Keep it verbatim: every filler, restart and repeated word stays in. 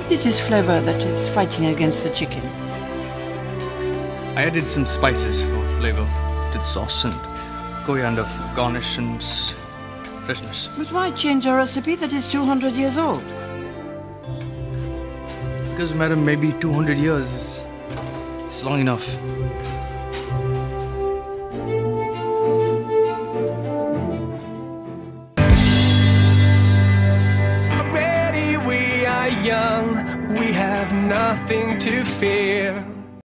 This is flavor that is fighting against the chicken. I added some spices for flavor to the sauce and coriander for garnish and s- freshness. But why change a recipe that is two hundred years old? Because, madam, maybe two hundred years is, is long enough. Already we are young, we have nothing to fear.